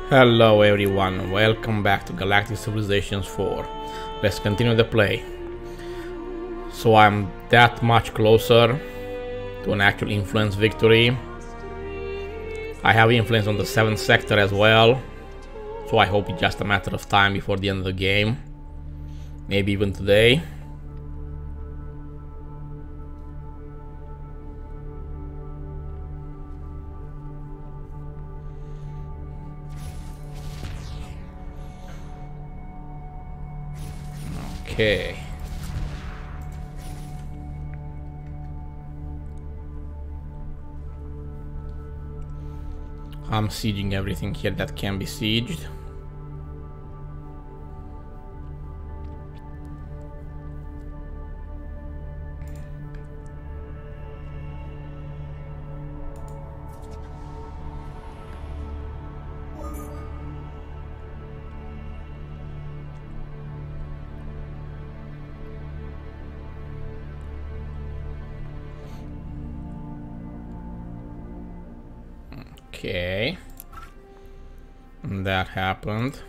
Hello everyone, welcome back to Galactic Civilizations 4. Let's continue the play. So I'm that much closer to an actual influence victory. I have influence on the 7th sector as well, so I hope it's just a matter of time before the end of the game. Maybe even today. Okay. I'm sieging everything here that can be sieged. Okay, and that happened.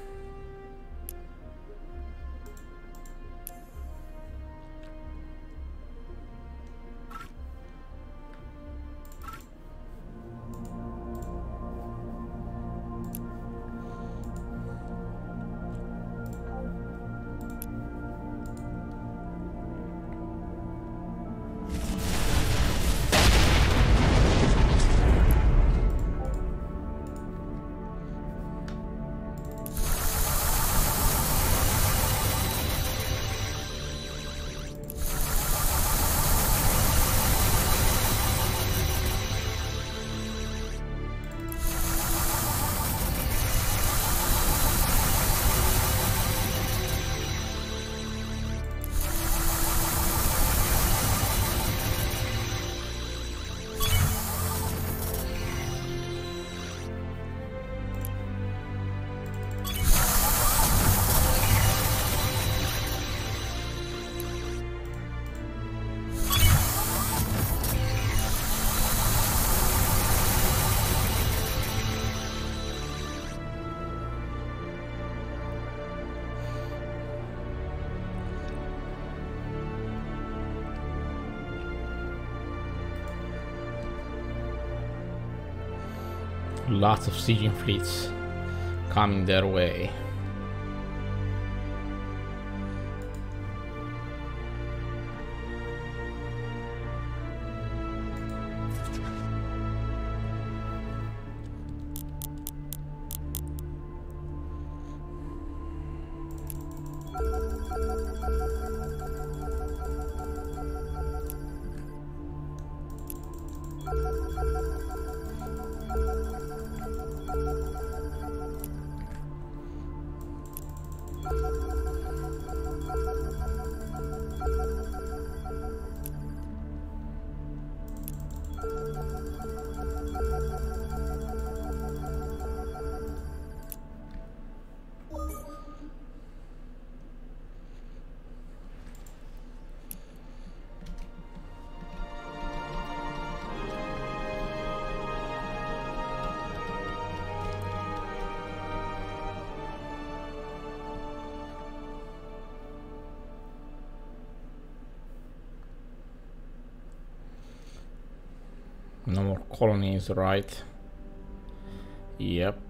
Lots of sieging fleets coming their way. No more colonies, right? Yep.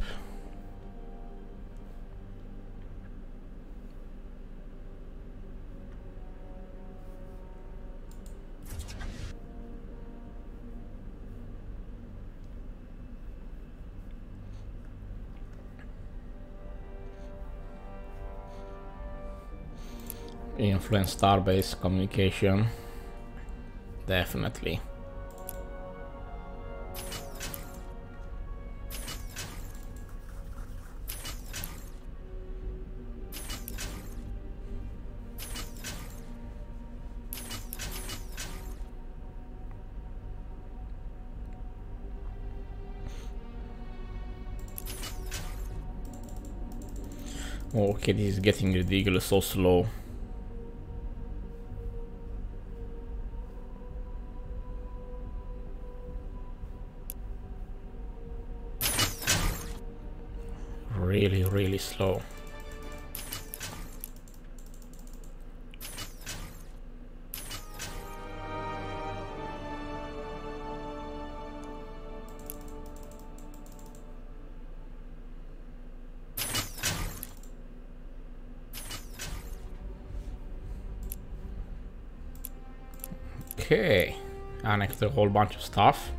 Influence star-based communication. Definitely. Okay, this is getting ridiculous, so slow. really, really slow. Okay, annexed a whole bunch of stuff.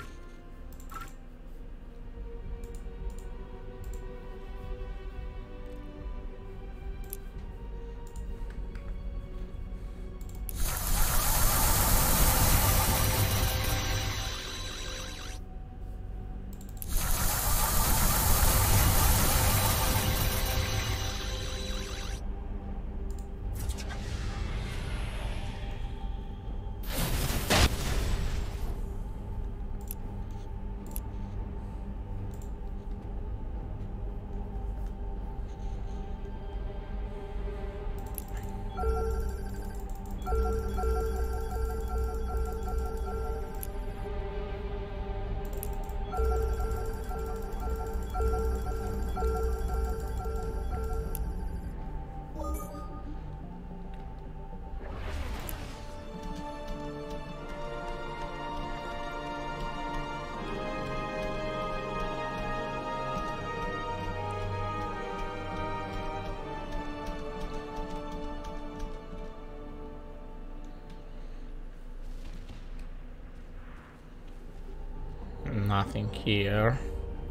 Nothing here.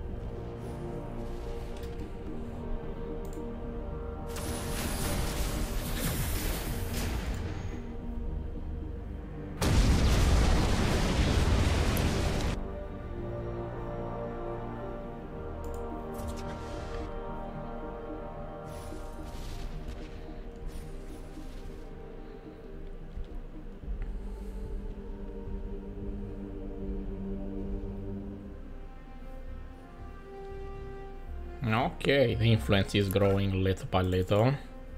Okay, the influence is growing little by little.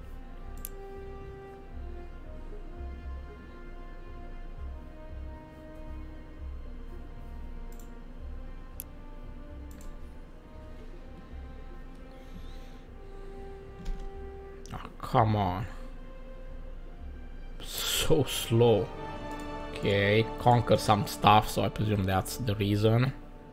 Oh, come on. So slow. Okay, conquer some stuff, so I presume that's the reason.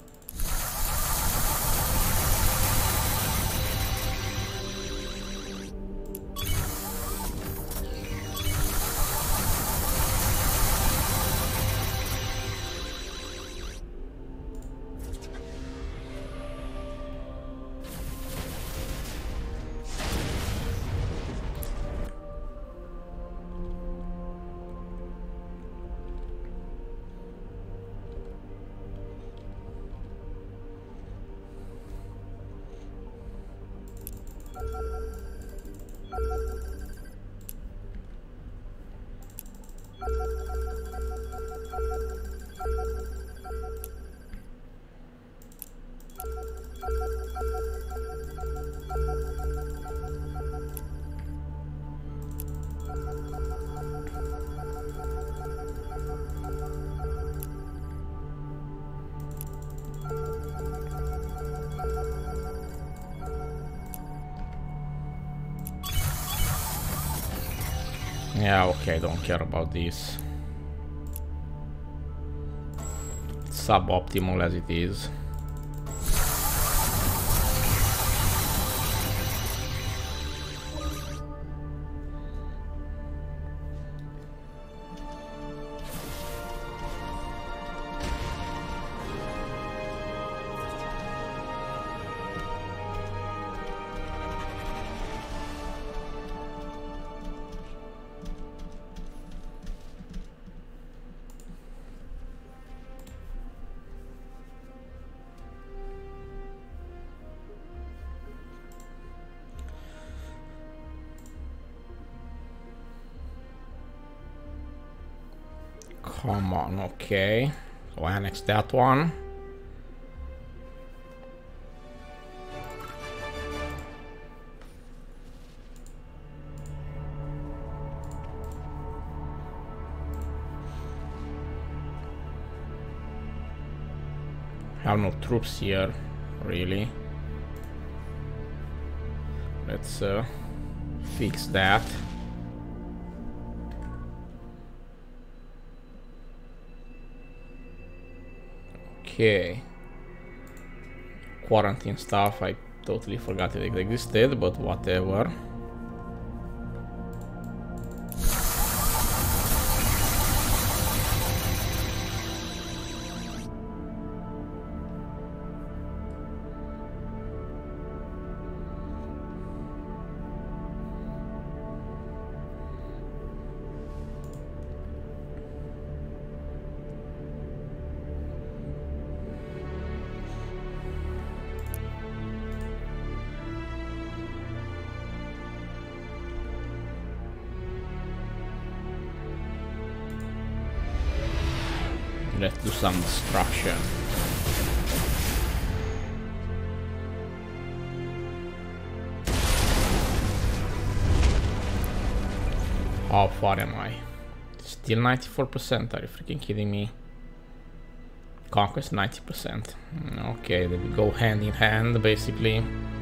Yeah, okay, don't care about this. Suboptimal as it is. Come on, okay. So I annex that one. Have no troops here, really. let's fix that. Okay. Quarantine stuff, I totally forgot it existed, but whatever. Let's do some destruction. How far am I? Still 94%, are you freaking kidding me? Conquest 90%. Okay, they go hand in hand basically.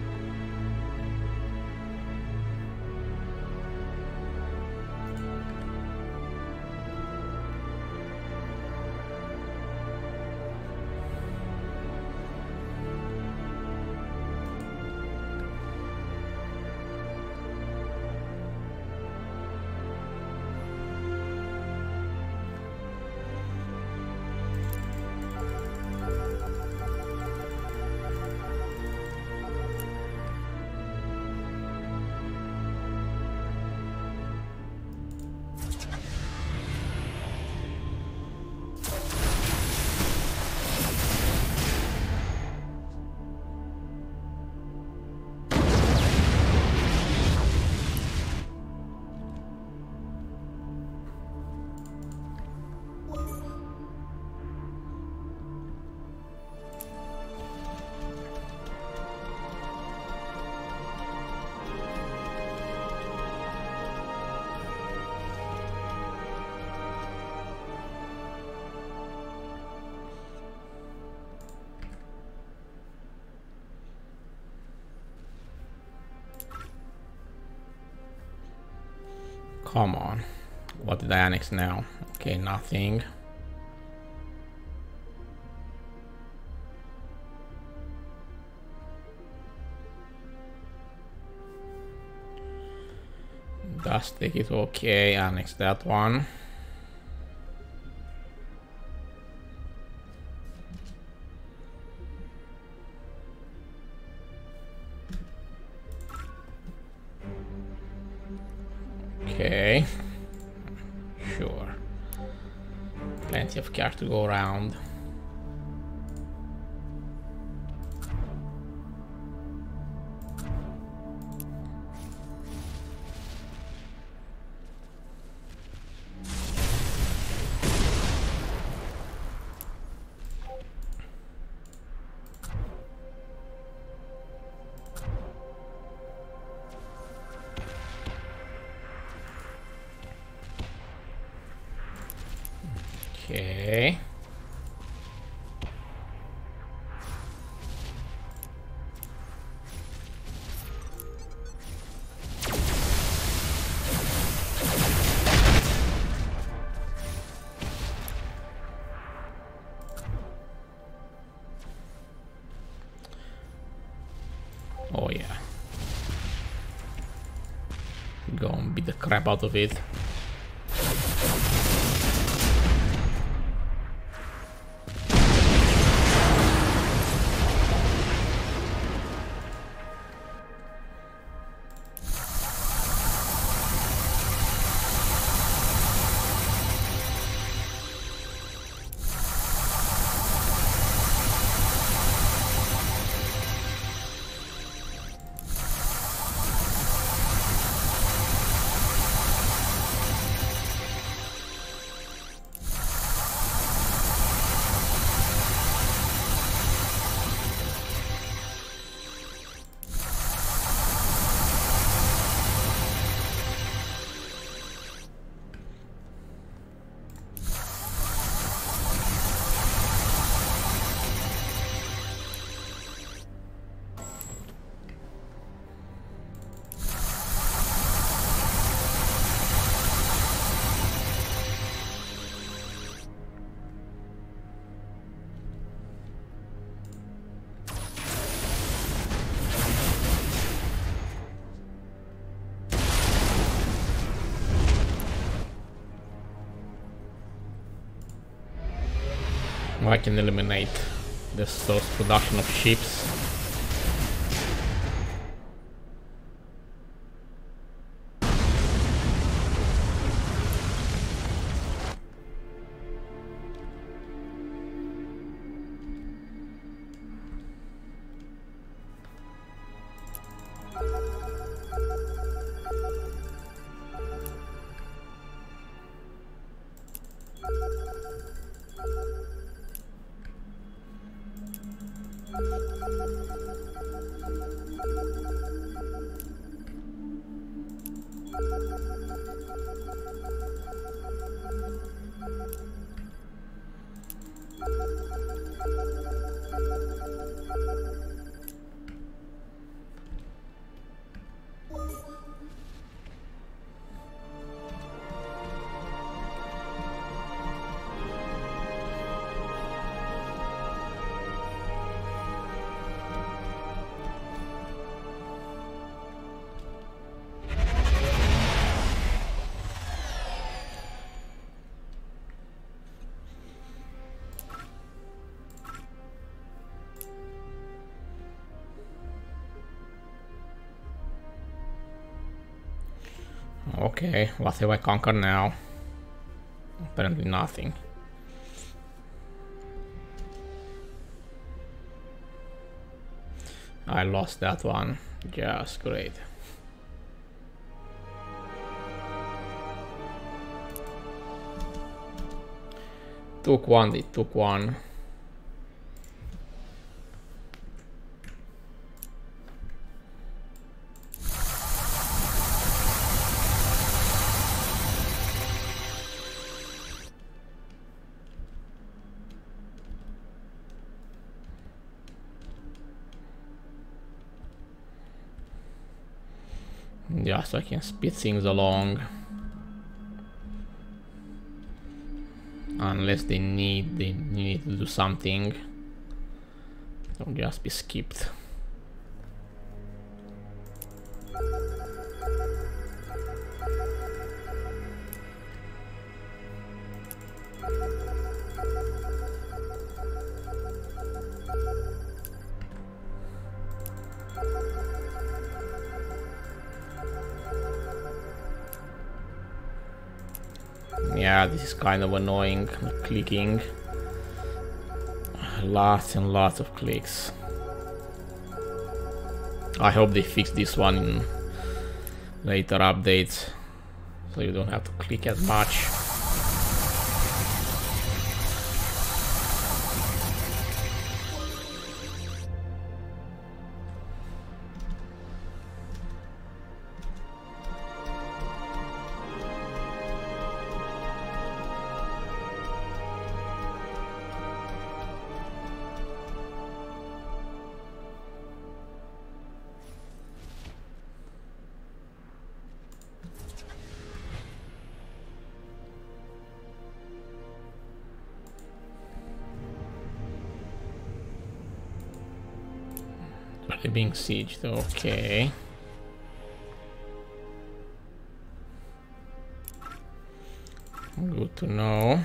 Come on. What did I annex now? Okay, nothing. Just take it. Okay, annex that one. Okay, sure. Plenty of cash to go around. Okay. Oh yeah. Go and beat the crap out of it. I can eliminate this those production of ships. Okay, what have I conquered now? Apparently nothing. I lost that one. Just great. Took one, they took one. Yeah, so I can speed things along. Unless they need to do something. Don't just be skipped. Yeah, this is kind of annoying, clicking. Lots and lots of clicks. I hope they fix this one in later updates, so you don't have to click as much. They're being sieged, okay. Good to know.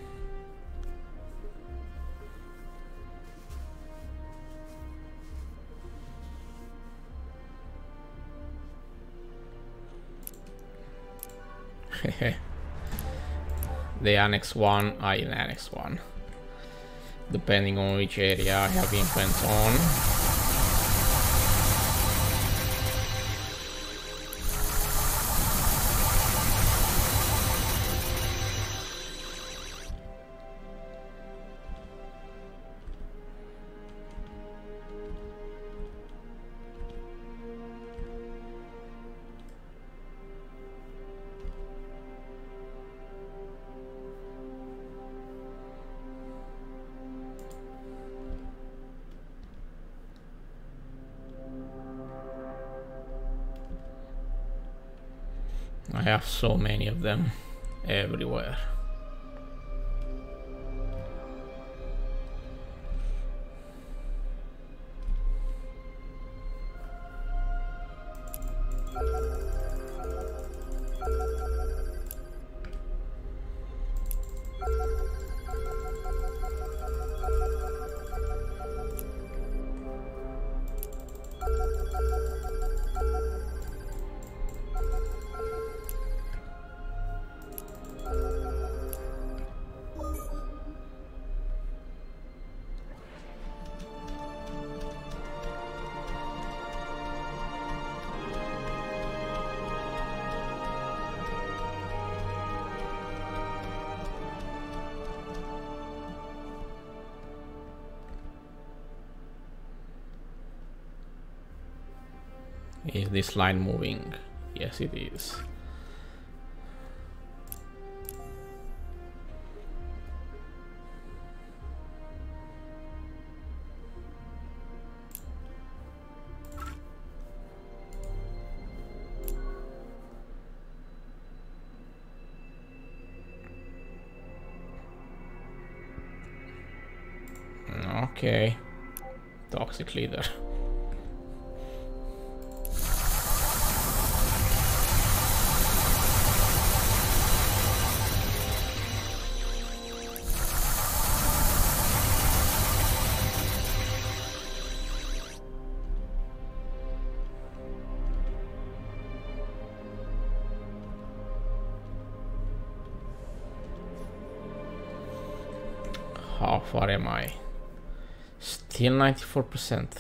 They annex one, I annex one. Depending on which area I have influence on. I have so many of them everywhere. Is this line moving? Yes, it is. Okay. Toxic leader. How far am I? Still 94%.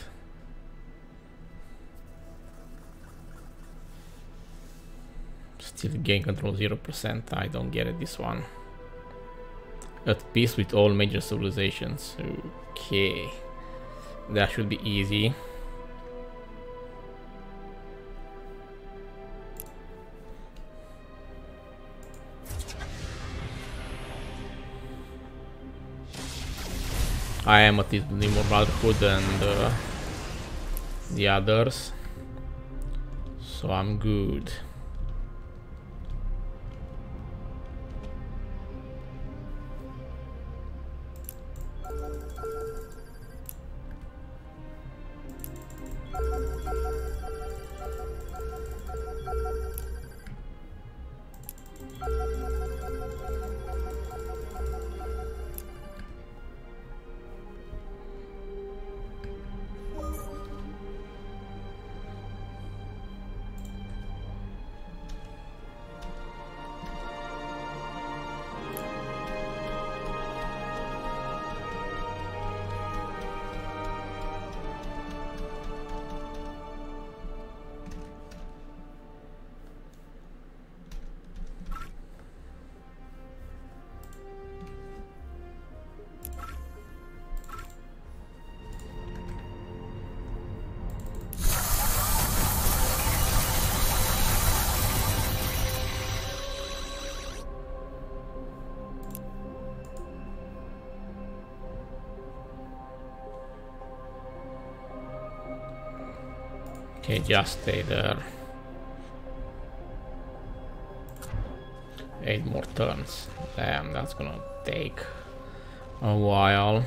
Still gain control 0%. I don't get it, this one. At peace with all major civilizations. Okay. That should be easy. I am at least the more Brotherhood and the others, so I'm good. Okay, just stay there. 8 more turns. Damn, that's gonna take a while.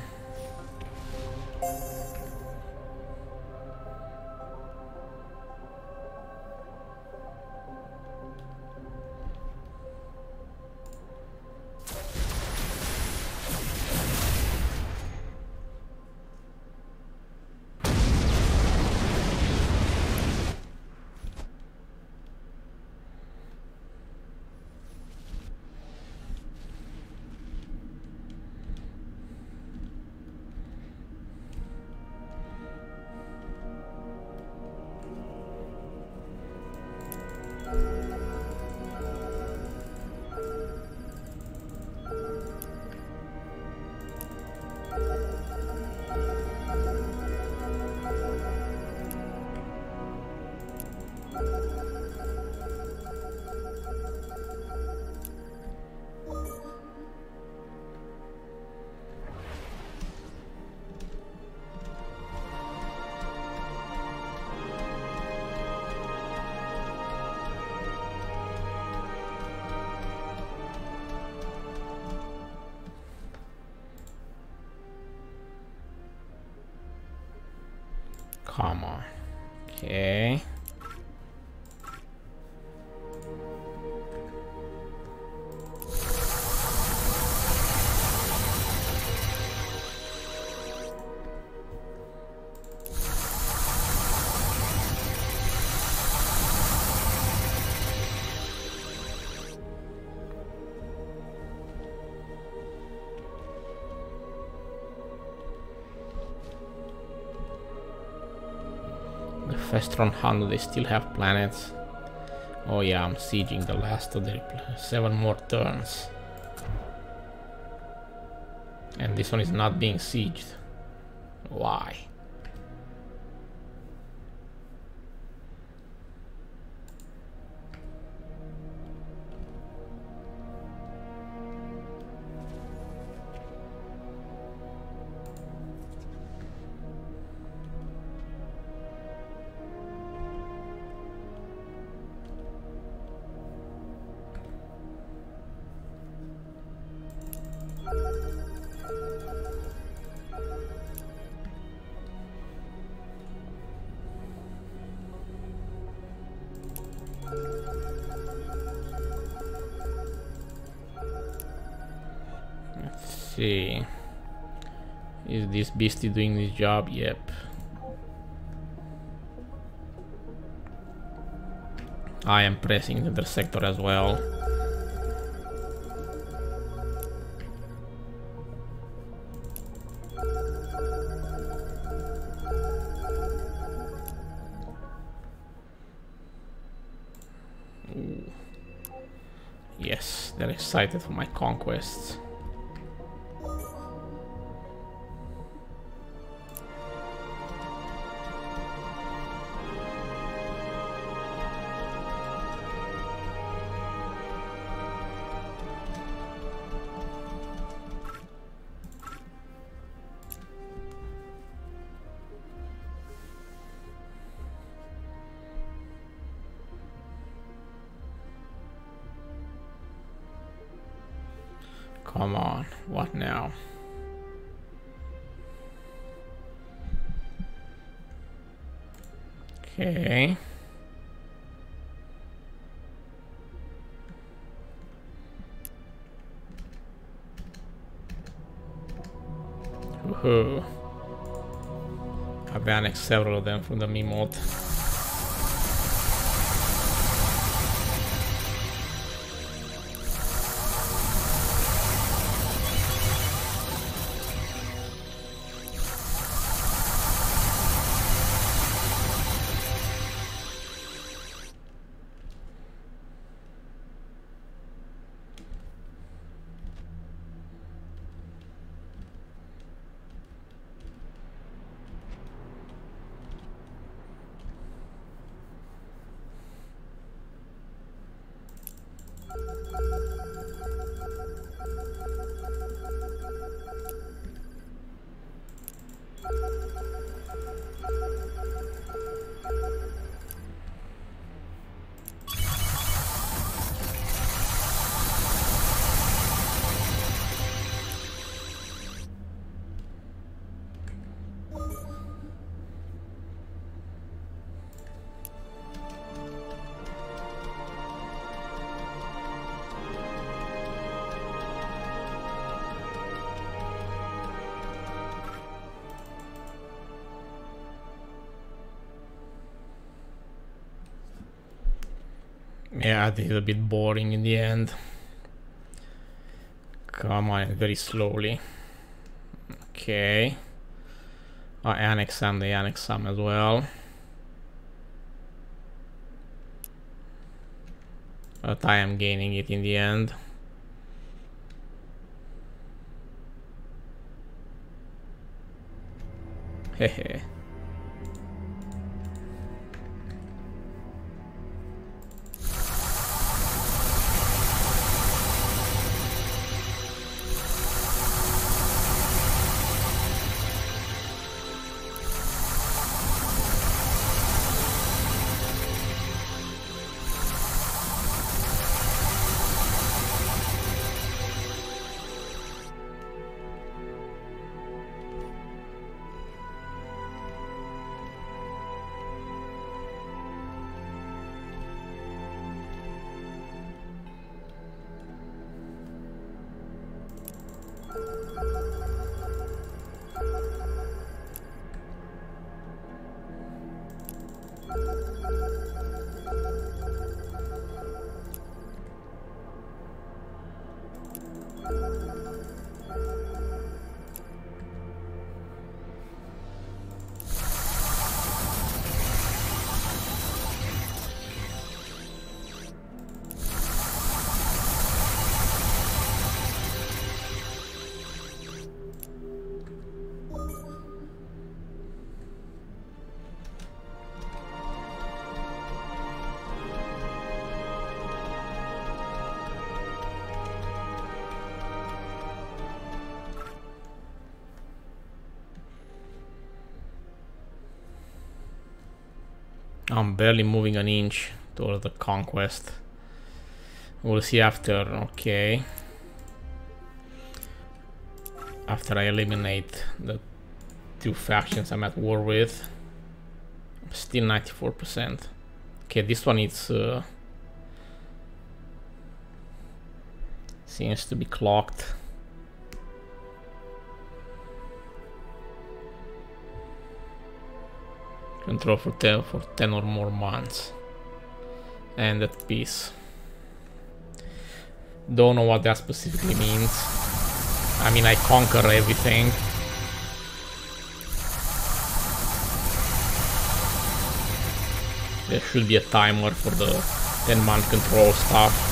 Come on. Okay. Festron Hunt, they still have planets. Oh yeah, I'm sieging the last of the 7 more turns. And this one is not being sieged. Why? see. Is this beastie doing this job? Yep. I am pressing the sector as well. Ooh. Yes, they're excited for my conquests. Come on, what now? Okay. Woohoo. I've annexed several of them from the me mod. Yeah, this is a bit boring in the end. Come on, very slowly. Okay. I annex some, they annex some as well. But I am gaining it in the end. Hehe. I'm barely moving an inch towards the conquest. We'll see after, okay. After I eliminate the two factions I'm at war with. I'm still 94%. Okay, this one is seems to be clocked. Control for 10 or more months. And at peace. Don't know what that specifically means. I mean, I conquer everything. There should be a timer for the 10-month control stuff.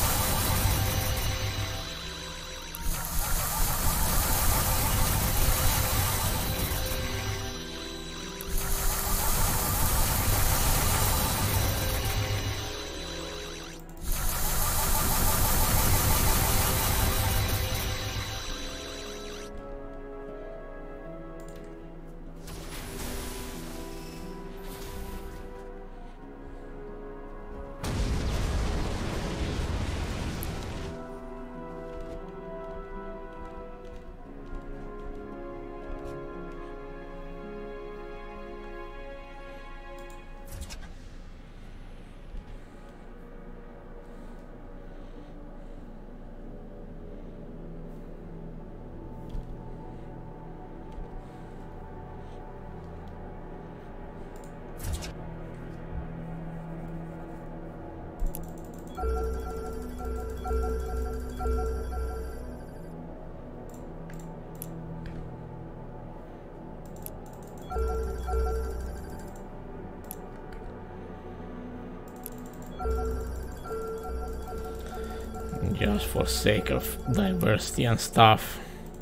Just for sake of diversity and stuff.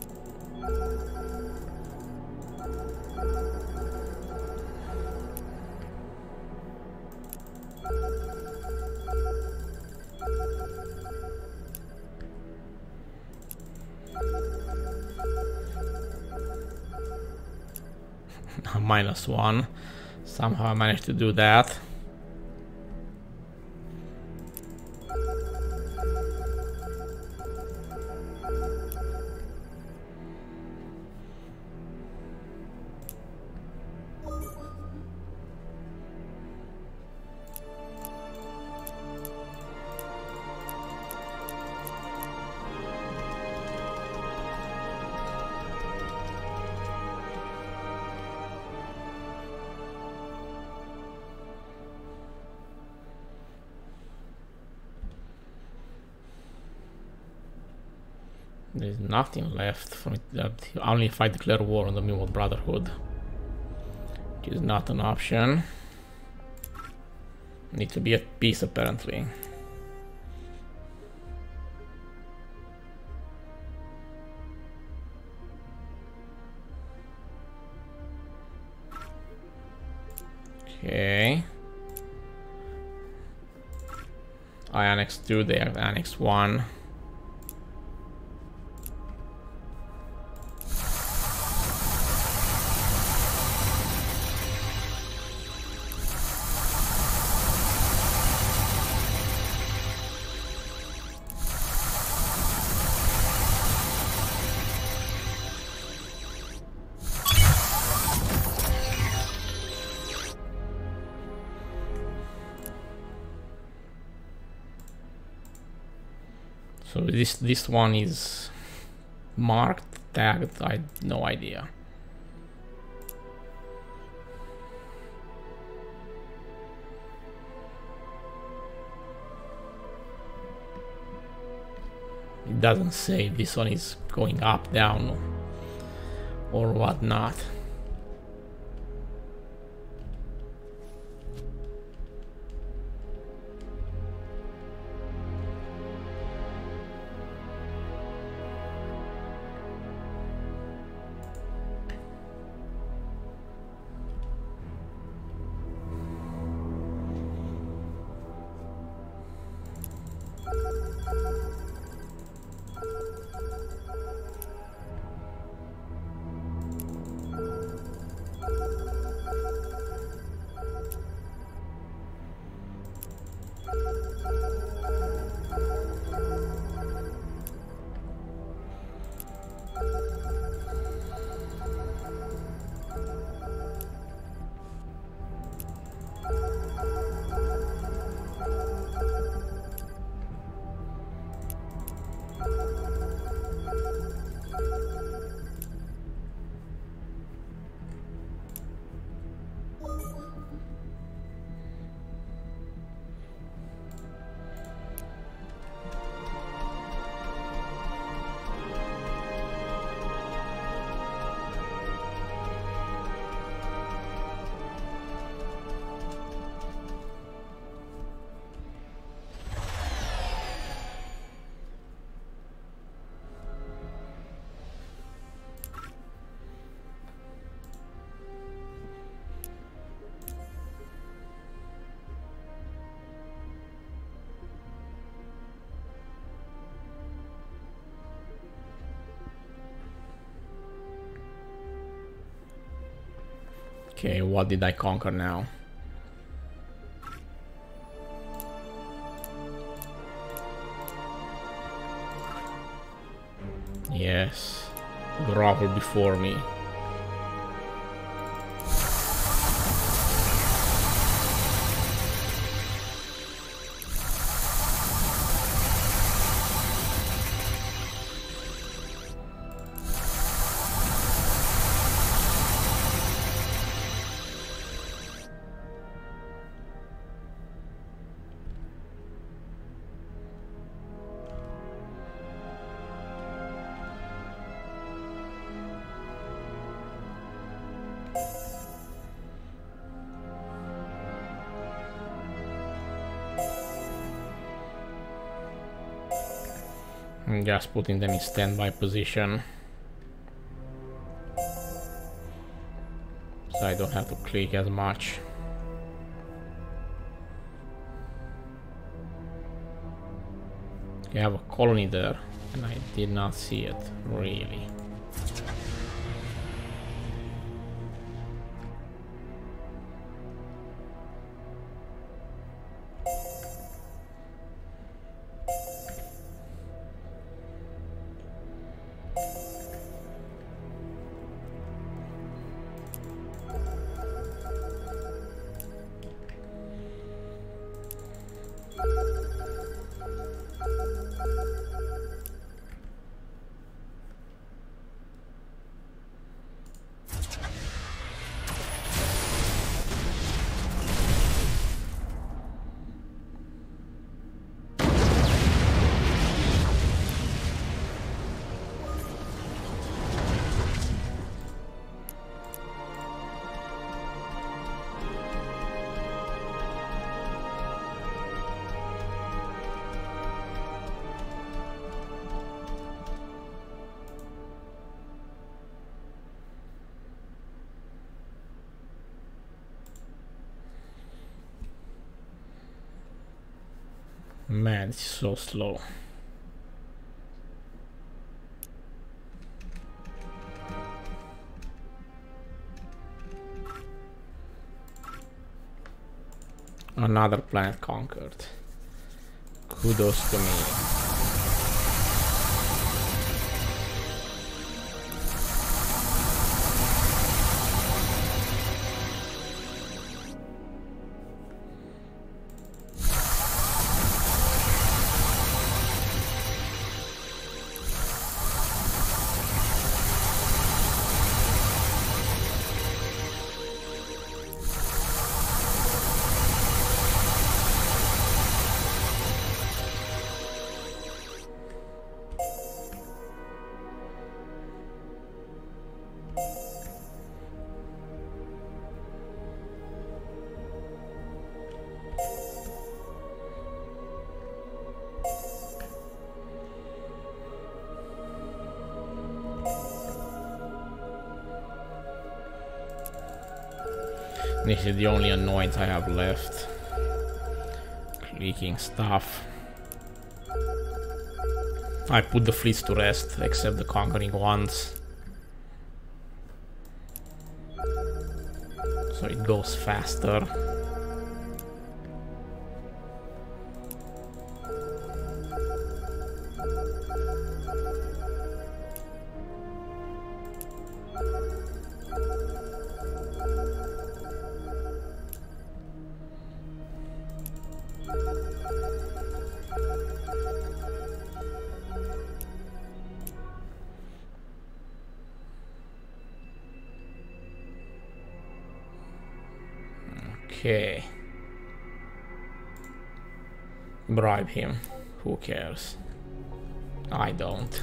-1. Somehow I managed to do that. There's nothing left for me. Only if I declare war on the Mule Brotherhood, which is not an option. Need to be at peace apparently. Okay. I annexed 2, they have annexed 1. So this one is marked, tagged, I have no idea. It doesn't say if this one is going up, down, or whatnot. Okay, what did I conquer now? Yes, grovel before me. I'm just putting them in standby position, so I don't have to click as much. I have a colony there, and I did not see it, really. Man, it's so slow. Another planet conquered. Kudos to me. This is the only annoyance I have left. Clicking stuff. I put the fleets to rest, except the conquering ones. So it goes faster. Okay. Bribe him. Who cares? I don't.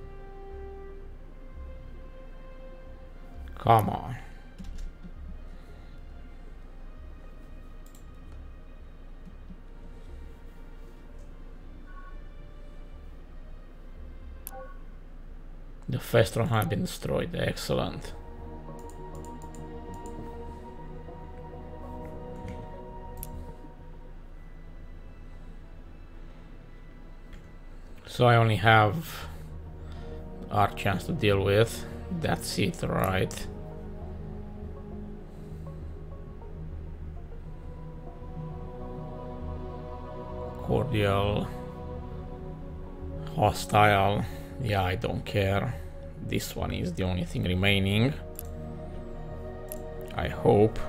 Come on. The Festron Hunt been destroyed. Excellent. So I only have our chance to deal with. That's it, right? Cordial. Hostile. Yeah, I don't care. This one is the only thing remaining. I hope.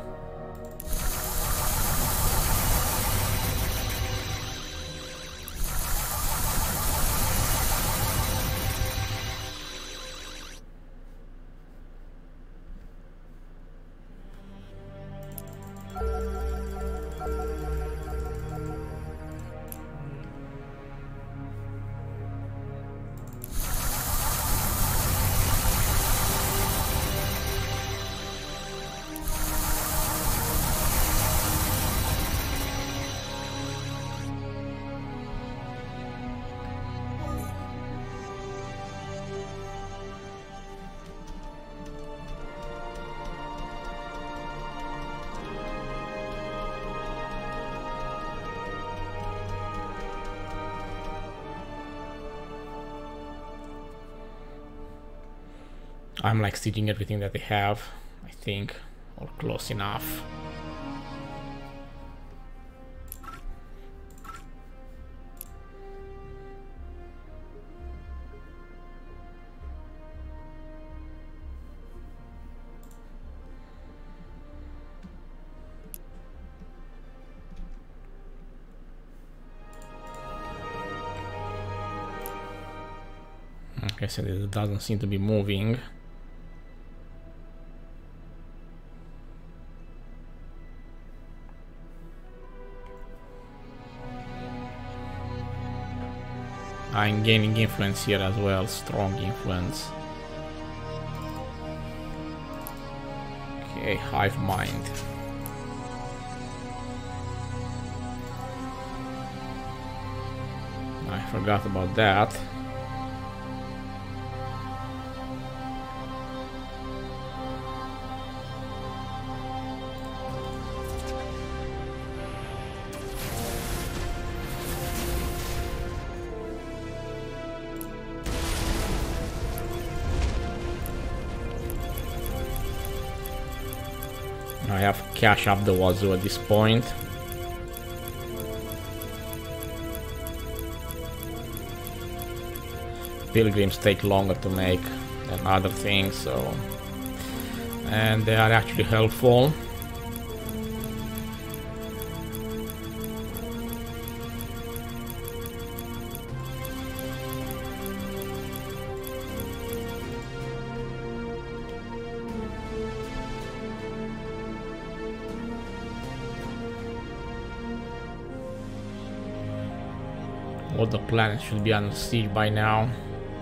I'm like sieging everything that they have, I think, or close enough. Like I said, it doesn't seem to be moving. I'm gaining influence here as well, strong influence. Okay, hive mind. I forgot about that. I have cash up the wazoo at this point. Pilgrims take longer to make than other things, so... and they are actually helpful. All the planets should be under siege by now.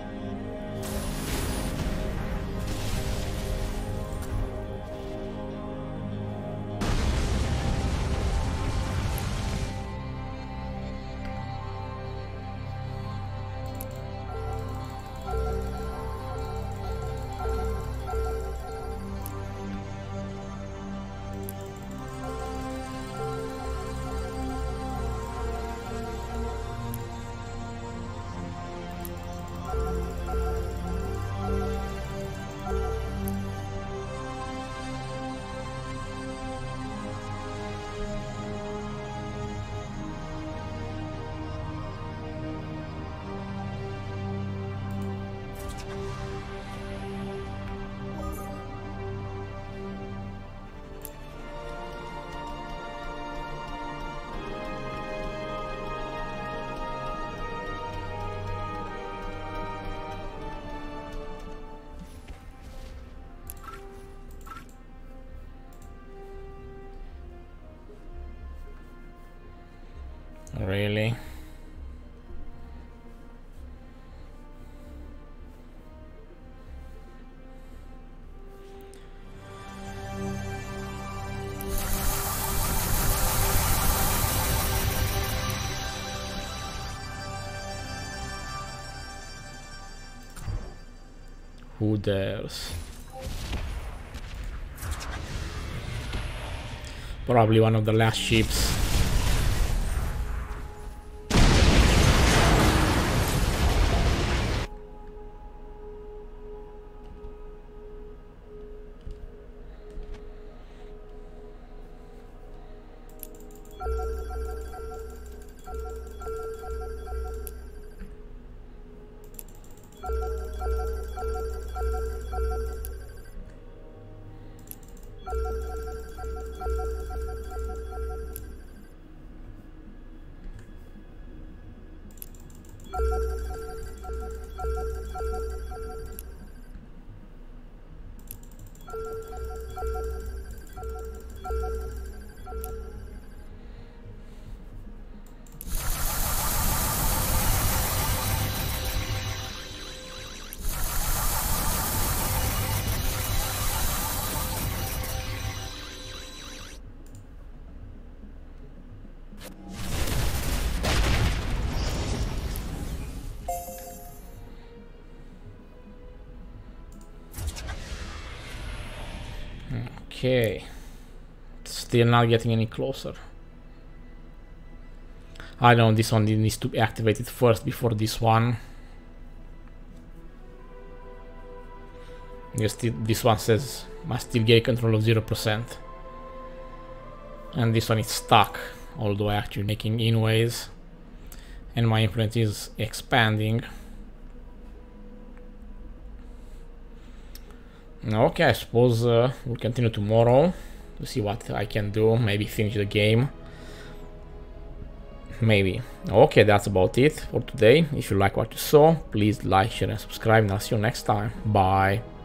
Really? Who dares? Probably one of the last ships. Okay, still not getting any closer. I know this one needs to be activated first before this one. This one says must still get control of 0%. And this one is stuck, although I'm actually making inways. And my influence is expanding. Okay, I suppose we'll continue tomorrow to see what I can do. Maybe finish the game. Maybe. Okay, that's about it for today. If you like what you saw, please like, share and subscribe, and I'll see you next time. Bye.